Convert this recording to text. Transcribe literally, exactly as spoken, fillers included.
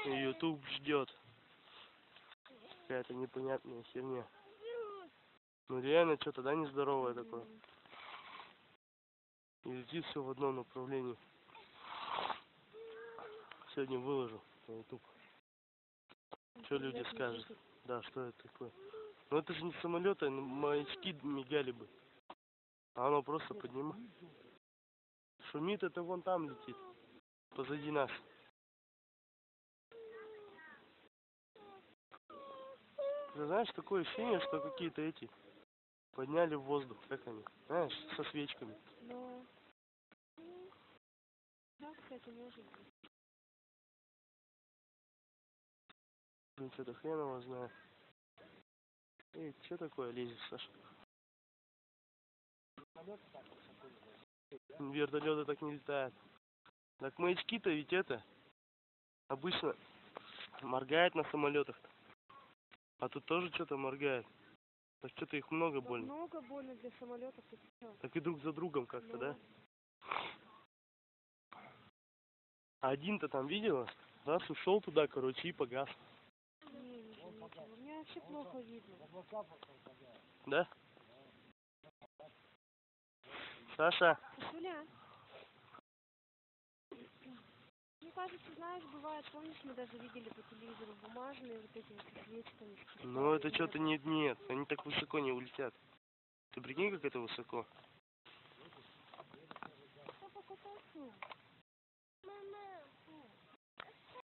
И YouTube ждет. Какая-то непонятная херня. Ну реально что-то, да, нездоровое такое. И летит все в одном направлении. Сегодня выложу на YouTube. Что люди скажут? Да, что это такое? Ну это же не самолеты, маячки мигали бы. А оно просто поднимает. Шумит, это вон там летит. Позади нас. Ты знаешь, такое ощущение, что какие-то эти подняли в воздух. Как они? Знаешь, со свечками. Ну, да, кстати, может быть. Блин, что-то хрен его знает. Эй, что такое лезет, Саша? Вертолеты так не летают. Так маячки-то ведь это обычно моргает на самолетах. А тут тоже что-то моргает. Так что-то их много больно. Много больно для самолетов. Так и друг за другом как-то, ну. да? А один-то там видела? Раз ушел туда, короче, и погас. Не, не, не, мне вообще плохо видно. Да? Саша? Сашуля. Мне кажется, знаешь, бывает, помнишь, мы даже видели по телевизору бумажные вот эти вот свечками. Ну это что-то нет, нет, они так высоко не улетят. Ты прикинь, как это высоко?